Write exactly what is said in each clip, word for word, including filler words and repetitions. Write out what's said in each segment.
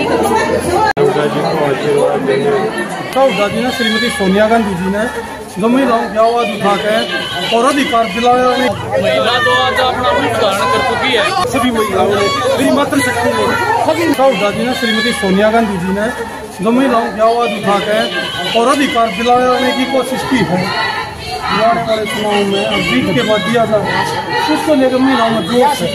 साहुजा जी ने श्रीमती सोनिया गांधी जी ने जो महिलाओं की आवाज उठा के और अधिकार दिलाया, महिला तो आज अपना रूप धारण कर चुकी है। सभी महिलाओं ने मेरी मातृशक्ति में साहुजा जी ने श्रीमती सोनिया गांधी जी ने जो महिलाओं की आवाज उठा के और अधिकार दिलाने की कोशिश की है। आने वाले चुनाव में अब जीत के बाद दिया था उसको लेकर महिलाओं में जोश है।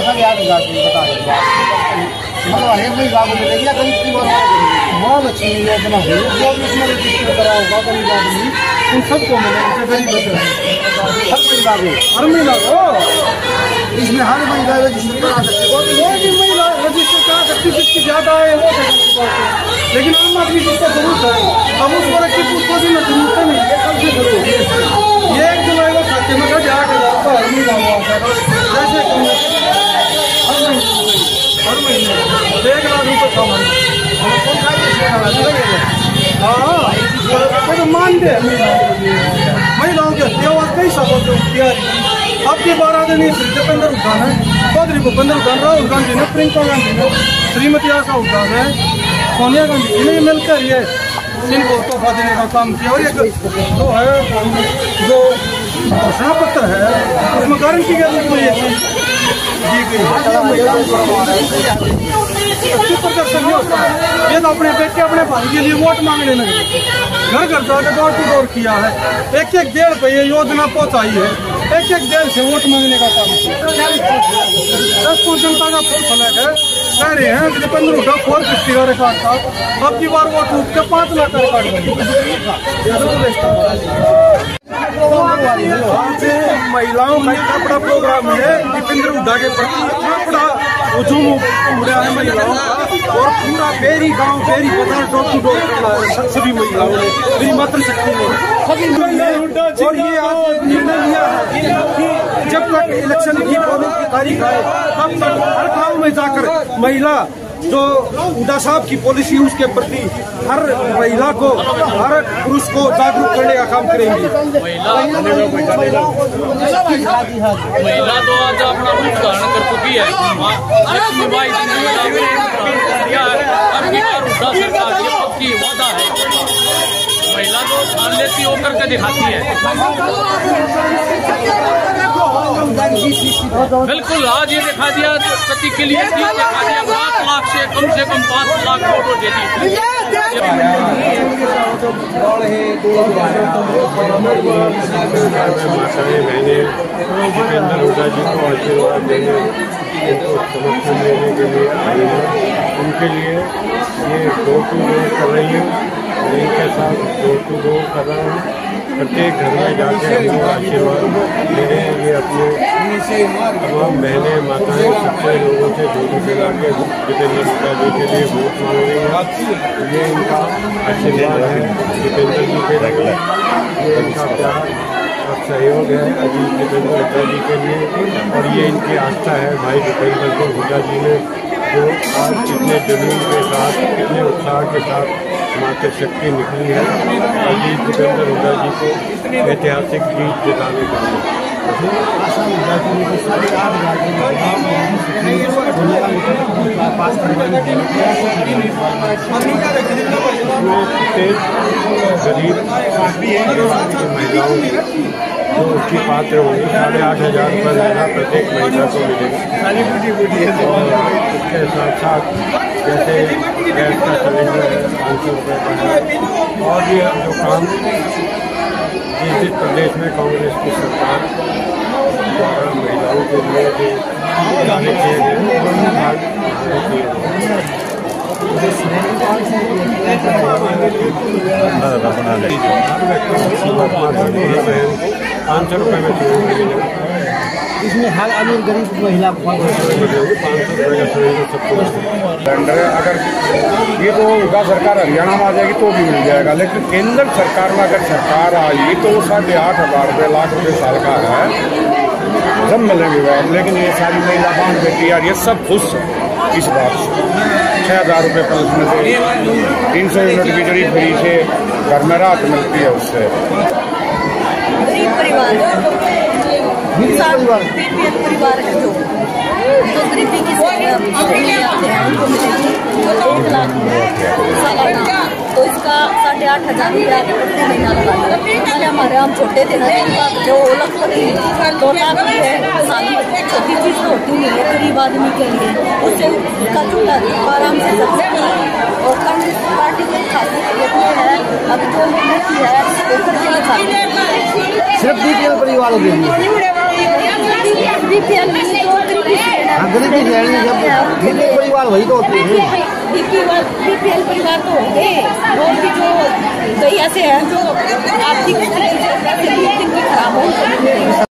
महालक्ष्मी योजना है जो भी इसमें रजिस्टर करा होगा गरीब आदमी उन सबको मिले, गरीब हर महिला को हर महिला को इसमें हर महिला रजिस्टर करा सकती है। वो भी महिला रजिस्टर करा सकती है जिसकी ज्यादा है वो, लेकिन आम आदमी जिसको जरूरत है अब उस वर्ग की उसको भी ना जरूरत है नहीं, ये सबसे जरूरी है। ये एक जुलाई को खाते में आठ हजार का हर महीना हुआ है, जैसे हर महीने एक लाख रुपये कमा हाँ तो मान दे महिलाओं के हत्या कई सालों से तैयारी। आपकी बार आदरणीय श्री दीपेंद्र उद्यान है, चौधरी भूपेंद्र उद्यान, राहुल गांधी ने, प्रियंका गांधी ने, श्रीमती आशा उद्यान है, सोनिया गांधी जी ने मिलकर ये इनको तोहफा देने का काम किया। और ये जो है जो घोषणा पत्र है उसमें गारंटी के रूप में ये चीज दी गई। अच्छी प्रदर्शन नहीं होता है, ये तो अपने बेटे अपने भाई के लिए वोट मांगने लगे, घर घर जाकर डोर टू डोर किया है, एक एक डेढ़ पे ये योजना पहुंचाई है, एक एक डेढ़ से वोट मांगने का काम किया। दस को जनता का फूल फलक है, कह रहे हैं दीपेंद्र हुड्डा फोर फिफ्टी का रिकॉर्ड था, अब की बार वोट उठ के पाँच लाख का रिकॉर्ड बनी। महिलाओं का इतना बड़ा प्रोग्राम है दीपेंद्र हुड्डा के प्रति, इतना बड़ा हुजूम उड़ा है महिलाओं का, और पूरा बेरी गांव बेरी बाजार डोर टू डोर करना है सभी महिलाओं ने मेरी मातृशक्ति में। और ये आज निर्णय लिया है कि जब तक इलेक्शन की पोलिंग की तारीख आए तब तक हर गाँव में जाकर महिला जो हुड्डा साहब की पॉलिसी उसके प्रति हर महिला को हर पुरुष को जागरूक करने का काम करेंगे। महिला तो आज अपना रूप धारण कर चुकी है। वादा है महिला तो मान लेती होकर के दिखाती है। बिल्कुल आज ये दिखा दिया प्रति के लिए दिखा दिया पाँच लाख से कम से कम पाँच लाख वोटों दे दी। माताएं बहनें दीपेंद्र हुड्डा जी को आशीर्वाद देने उनको समर्थन देने के लिए आई हैं, उनके लिए ये डोर टू डोर कर रही हूँ, इनके साथ डोर टू डोर कर रहा हूँ। प्रत्येक घर में जाकर उनको आशीर्वाद दे रहे हैं। ये अपने तमाम बहनें माताएं सबसे लोगों से जोड़े मिला के दीपेंद्र हुड्डा जी के लिए वोट मांग रही हैं। ये इनका आशीर्वाद है दीपेंद्र जी के लिए, ये इनका प्यार और सहयोग है अजीत दीपेंद्र हुड्डा जी के लिए, और ये इनकी आस्था है भाई दीपेंद्र हुड्डा जी ने जो आज कितने जुनून के साथ कितने उत्साह के साथ मातृशक्ति निकली है अजीत दीपेंद्र हुड्डा जी को ऐतिहासिक जीत जिताने के लिए। गरीब महिलाओं जो उसकी पात्र होगी साढ़े आठ हजार रुपये महीना प्रत्येक महिला को मिलेगा। और उसके साथ साथ जैसे गैस का सिलेंडर है पाँच सौ रुपये का है, और ये जो काम जिस जिस प्रदेश में कांग्रेस की सरकार द्वारा महिलाओं के लिए जो दाने किए गए पाँच सौ रुपये में इसमें हर अमीर गरीब महिला पाँच सौ रुपये का सिलेंडर सबको सिलेंडर है। अगर ये तो हुड्डा सरकार हरियाणा में आ जाएगी तो भी मिल जाएगा, लेकिन केंद्र सरकार में अगर सरकार आई तो साढ़े आठ हजार रुपये लाख रुपये साल का है, सब मिलेंगे वह। लेकिन ये सारी महिला बांध बेटी यार ये सब खुश इस बात से छः हजार रुपये प्लस में से तीन सौ यूनिट बिजली फ्री से घर में राहत मिलती है उससे। गरीब परिवार परिवार है जो जो गरीबी की श्रेणी आते हैं उनको मिलेगी एक लाख सालाना। तो इसका साढ़े आठ हजार रुपया प्रति महीना लगा दिया। पहले हमारे हम छोटे थे ना जो लखपति दो लाख रुपये साल में छोटी चीज़ तो होती नहीं है गरीब आदमी के लिए, उससे उसका चूल्हा आराम से सकते हैं। और कांग्रेस पार्टी के खासियत है अब जो मुख्यमंत्री है वो खर्चे खाते हैं सिर्फ बीपीएल परिवारों के लिए। बीपीएल गरीबी श्रेणी जब बीपीएल परिवार वही तो होते हैं। बीपीएल परिवार तो हो गए और भी जो कई ऐसे हैं जो आर्थिक स्थिति खराब हो